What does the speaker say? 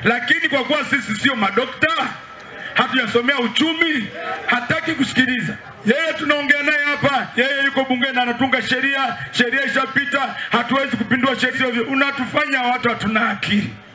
Lakini kwa kuwa sisi sio madokta, hatujasomea uchumi, hataki kusikiliza. Yeye tunaongea naye hapa, yeye yuko bungeni anatunga sheria, sheria ishapita, hatuwezi kupindua sheria. Unatufanya watu hatuna akili.